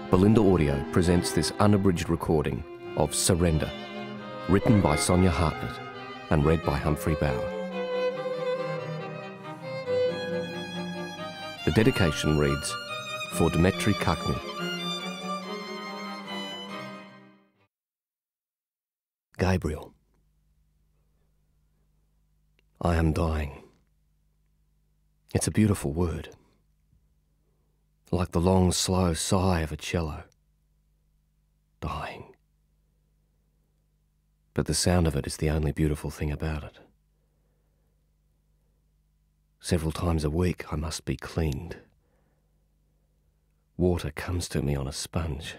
Belinda Audio presents this unabridged recording of Surrender, written by Sonya Hartnett and read by Humphrey. The dedication reads, for Dmitri Kakny. Gabriel. I am dying. It's a beautiful word, like the long, slow sigh of a cello. Dying. But the sound of it is the only beautiful thing about it. Several times a week I must be cleaned. Water comes to me on a sponge.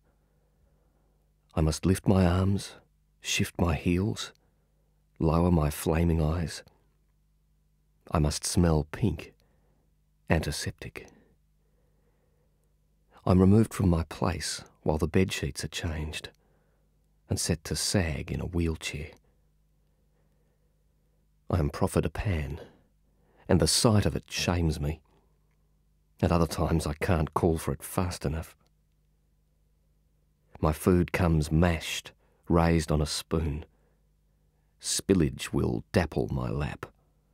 I must lift my arms, shift my heels, lower my flaming eyes. I must smell pink, antiseptic. I'm removed from my place while the bedsheets are changed and set to sag in a wheelchair. I am proffered a pan, and the sight of it shames me. At other times I can't call for it fast enough. My food comes mashed, raised on a spoon. Spillage will dapple my lap.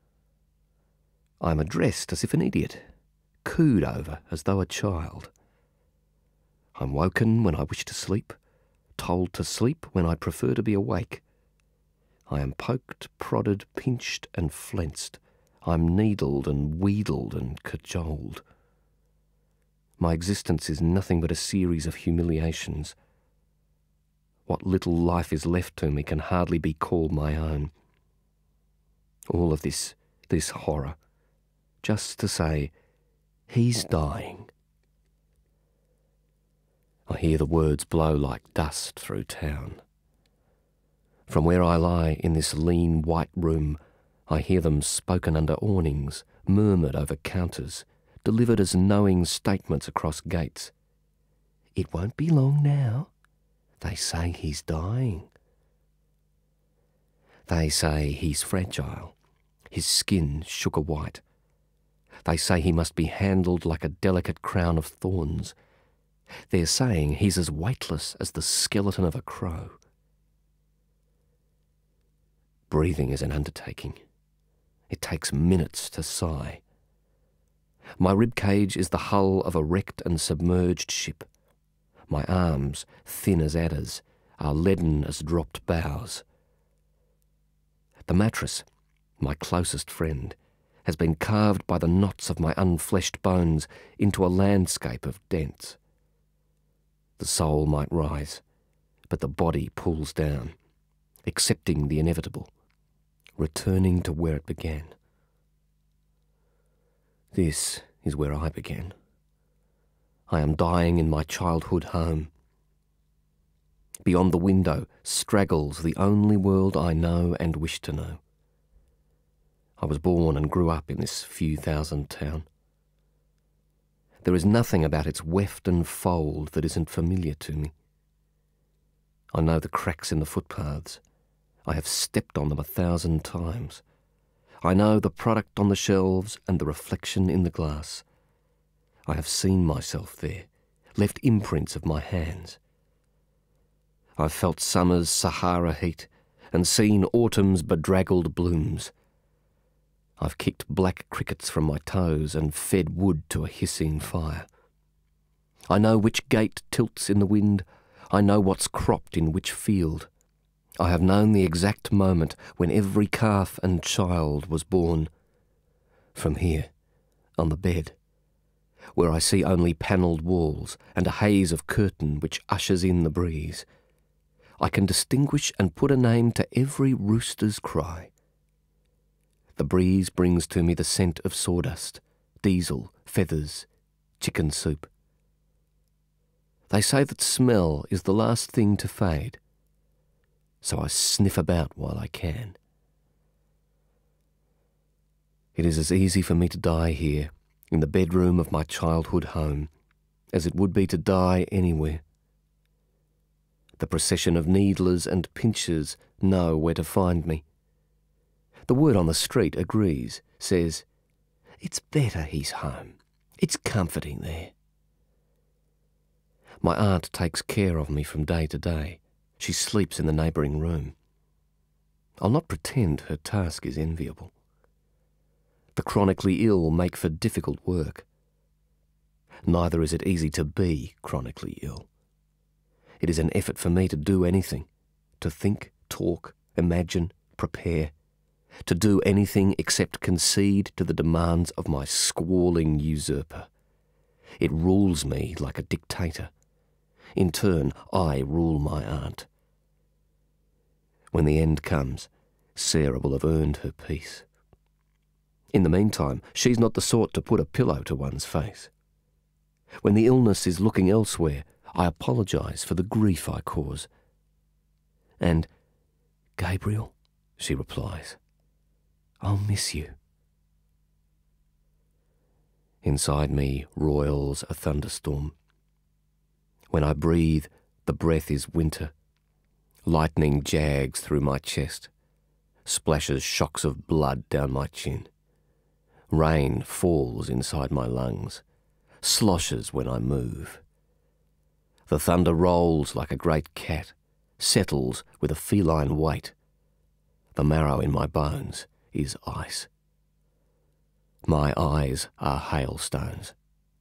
I am addressed as if an idiot, cooed over as though a child. I'm woken when I wish to sleep, told to sleep when I prefer to be awake. I am poked, prodded, pinched and flensed. I'm needled and wheedled and cajoled. My existence is nothing but a series of humiliations. What little life is left to me can hardly be called my own. All of this horror, just to say, he's dying. I hear the words blow like dust through town. From where I lie in this lean white room, I hear them spoken under awnings, murmured over counters, delivered as knowing statements across gates. It won't be long now. They say he's dying. They say he's fragile, his skin sugar white. They say he must be handled like a delicate crown of thorns. They're saying he's as weightless as the skeleton of a crow. Breathing is an undertaking. It takes minutes to sigh. My ribcage is the hull of a wrecked and submerged ship. My arms, thin as adders, are leaden as dropped boughs. The mattress, my closest friend, has been carved by the knots of my unfleshed bones into a landscape of dents. The soul might rise, but the body pulls down, accepting the inevitable, returning to where it began. This is where I began. I am dying in my childhood home. Beyond the window straggles the only world I know and wish to know. I was born and grew up in this few thousand town. There is nothing about its weft and fold that isn't familiar to me. I know the cracks in the footpaths. I have stepped on them 1,000 times. I know the product on the shelves and the reflection in the glass. I have seen myself there, left imprints of my hands. I've felt summer's Sahara heat and seen autumn's bedraggled blooms. I've kicked black crickets from my toes and fed wood to a hissing fire. I know which gate tilts in the wind. I know what's cropped in which field. I have known the exact moment when every calf and child was born. From here, on the bed, where I see only panelled walls and a haze of curtain which ushers in the breeze, I can distinguish and put a name to every rooster's cry. The breeze brings to me the scent of sawdust, diesel, feathers, chicken soup. They say that smell is the last thing to fade, so I sniff about while I can. It is as easy for me to die here, in the bedroom of my childhood home, as it would be to die anywhere. The procession of needlers and pinchers know where to find me. The word on the street agrees, says, "It's better he's home. It's comforting there." My aunt takes care of me from day to day. She sleeps in the neighbouring room. I'll not pretend her task is enviable. The chronically ill make for difficult work. Neither is it easy to be chronically ill. It is an effort for me to do anything, to think, talk, imagine, prepare, to do anything except concede to the demands of my squalling usurper. It rules me like a dictator. In turn, I rule my aunt. When the end comes, Sarah will have earned her peace. In the meantime, she's not the sort to put a pillow to one's face. When the illness is looking elsewhere, I apologise for the grief I cause. And, Gabriel, she replies, I'll miss you. Inside me roils a thunderstorm. When I breathe, the breath is winter. Lightning jags through my chest, splashes shocks of blood down my chin. Rain falls inside my lungs, sloshes when I move. The thunder rolls like a great cat, settles with a feline weight. The marrow in my bones is ice. My eyes are hailstones.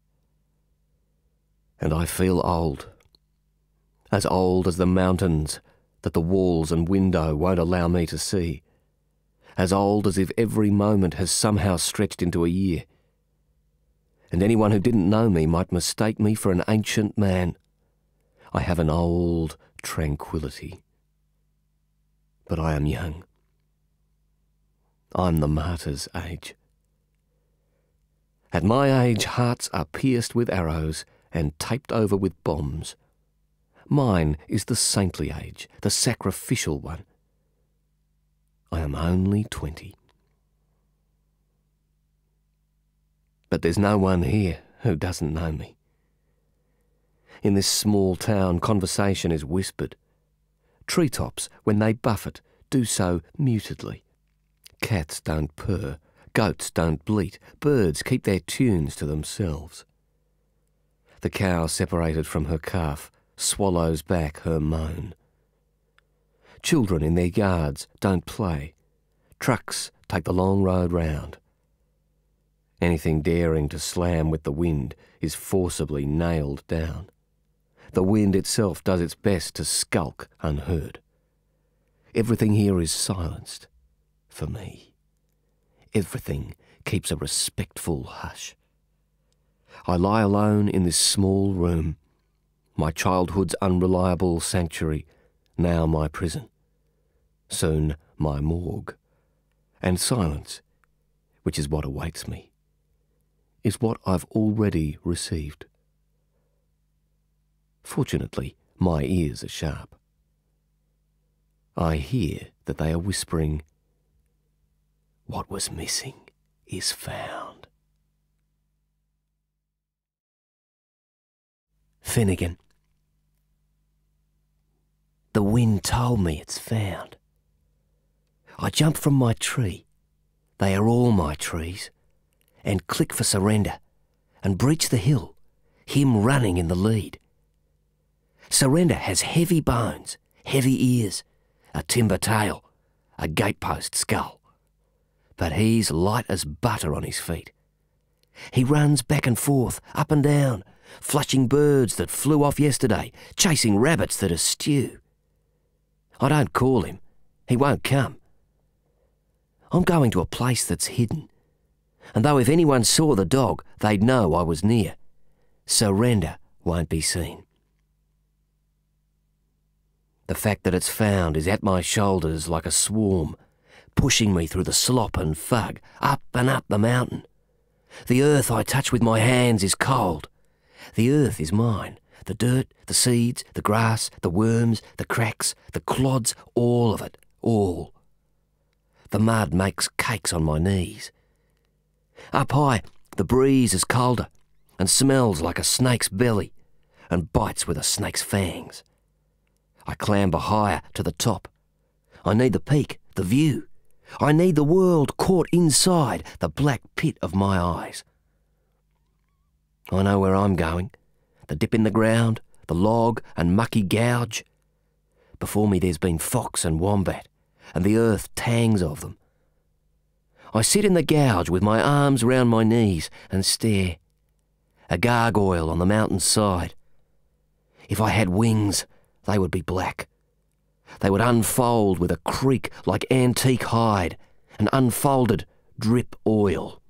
And I feel old as the mountains that the walls and window won't allow me to see, as old as if every moment has somehow stretched into a year. And anyone who didn't know me might mistake me for an ancient man. I have an old tranquility. But I am young. I'm the martyr's age. At my age, hearts are pierced with arrows and taped over with bombs. Mine is the saintly age, the sacrificial one. I am only 20. But there's no one here who doesn't know me. In this small town, conversation is whispered. Treetops, when they buffet, do so mutedly. Cats don't purr, goats don't bleat, birds keep their tunes to themselves. The cow separated from her calf swallows back her moan. Children in their yards don't play. Trucks take the long road round. Anything daring to slam with the wind is forcibly nailed down. The wind itself does its best to skulk unheard. Everything here is silenced for me. Everything keeps a respectful hush. I lie alone in this small room, my childhood's unreliable sanctuary, now my prison, soon my morgue. And silence, which is what awaits me, is what I've already received. Fortunately, my ears are sharp. I hear that they are whispering, "What was missing is found." Finnigan. The wind told me it's found. I jump from my tree, they are all my trees, and click for surrender, and breach the hill, him running in the lead. Surrender has heavy bones, heavy ears, a timber tail, a gatepost skull. But he's light as butter on his feet. He runs back and forth, up and down, flushing birds that flew off yesterday, chasing rabbits that are stew. I don't call him, he won't come. I'm going to a place that's hidden, and though if anyone saw the dog, they'd know I was near. Surrender won't be seen. The fact that it's found is at my shoulders like a swarm, pushing me through the slop and fug, up and up the mountain. The earth I touch with my hands is cold. The earth is mine. The dirt, the seeds, the grass, the worms, the cracks, the clods, all of it, all. The mud makes cakes on my knees. Up high, the breeze is colder and smells like a snake's belly and bites with a snake's fangs. I clamber higher to the top. I need the peak, the view. I need the world caught inside the black pit of my eyes. I know where I'm going. The dip in the ground, the log and mucky gouge. Before me there's been fox and wombat, and the earth tangs of them. I sit in the gouge with my arms round my knees and stare. A gargoyle on the mountain's side. If I had wings, they would be black. They would unfold with a creak like antique hide, and unfolded drip oil.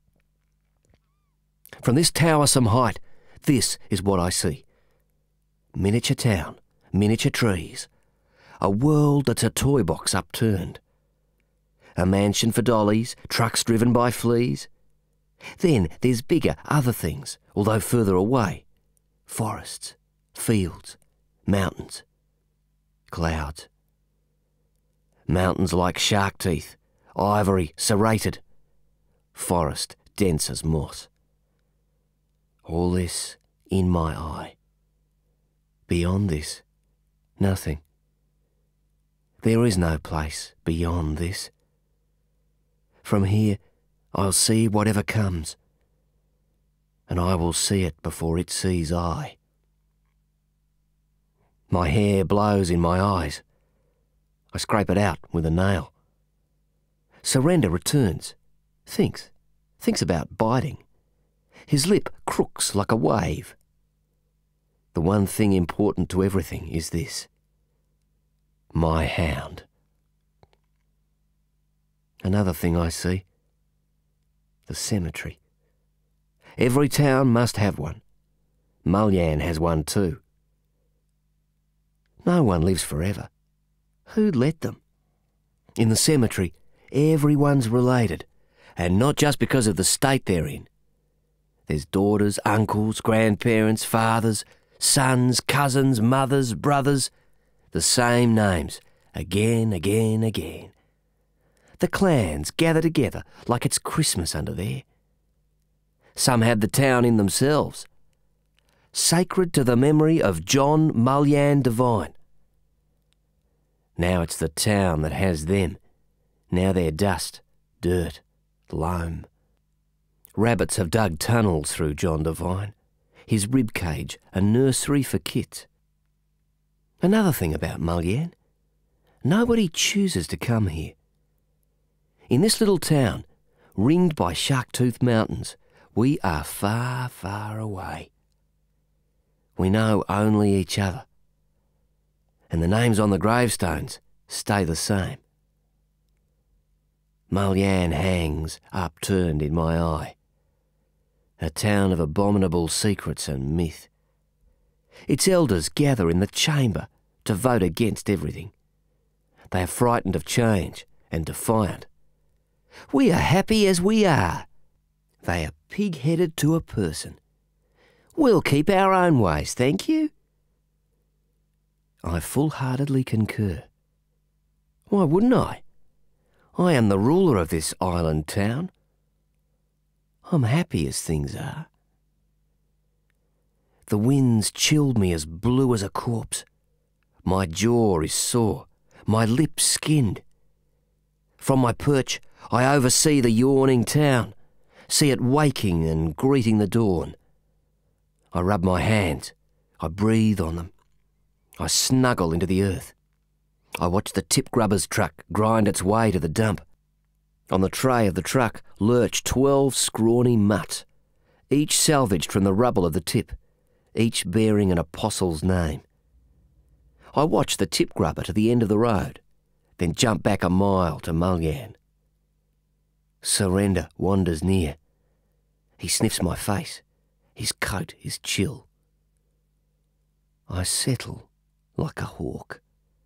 From this towersome height, this is what I see. Miniature town, miniature trees, a world that's a toy box upturned. A mansion for dollies, trucks driven by fleas. Then there's bigger other things, although further away. Forests, fields, mountains, clouds. Mountains like shark teeth, ivory serrated. Forest dense as moss. All this in my eye. Beyond this, nothing. There is no place beyond this. From here, I'll see whatever comes, and I will see it before it sees I. My hair blows in my eyes. I scrape it out with a nail. Surrender returns, thinks about biting. His lip crooks like a wave. The one thing important to everything is this: my hound. Another thing I see: the cemetery. Every town must have one. Mulyan has one too. No one lives forever. Who'd let them? In the cemetery, everyone's related, and not just because of the state they're in. There's daughters, uncles, grandparents, fathers, sons, cousins, mothers, brothers, the same names, again. The clans gather together like it's Christmas under there. Some have the town in themselves, sacred to the memory of John Mulyan Devine. Now it's the town that has them. Now they're dust, dirt, loam. Rabbits have dug tunnels through John Devine, his rib cage a nursery for kits. Another thing about Mulyan: nobody chooses to come here. In this little town, ringed by shark-toothed mountains, we are far, far away. We know only each other, and the names on the gravestones stay the same. Mulyan hangs upturned in my eye, a town of abominable secrets and myth. Its elders gather in the chamber to vote against everything. They are frightened of change and defiant. We are happy as we are. They are pig-headed to a person. We'll keep our own ways, thank you. I full-heartedly concur. Why wouldn't I? I am the ruler of this island town. I'm happy as things are. The winds chilled me as blue as a corpse. My jaw is sore, my lips skinned. From my perch, I oversee the yawning town, see it waking and greeting the dawn. I rub my hands, I breathe on them, I snuggle into the earth. I watch the tip grubber's truck grind its way to the dump. On the tray of the truck lurch 12 scrawny mutts, each salvaged from the rubble of the tip, each bearing an apostle's name. I watch the tip grubber to the end of the road, then jump back a mile to Mulyan. Surrender wanders near. He sniffs my face. His coat is chill. I settle like a hawk.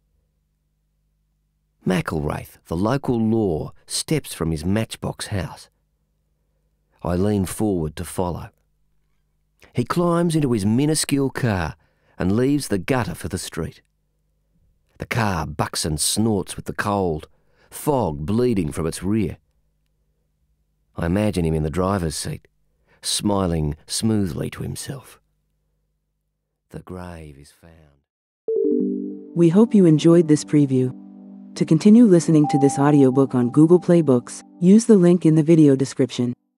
McElwraith, the local law, steps from his matchbox house. I lean forward to follow. He climbs into his minuscule car and leaves the gutter for the street. The car bucks and snorts with the cold, fog bleeding from its rear. I imagine him in the driver's seat, smiling smoothly to himself. The grave is found. We hope you enjoyed this preview. To continue listening to this audiobook on Google Play Books, use the link in the video description.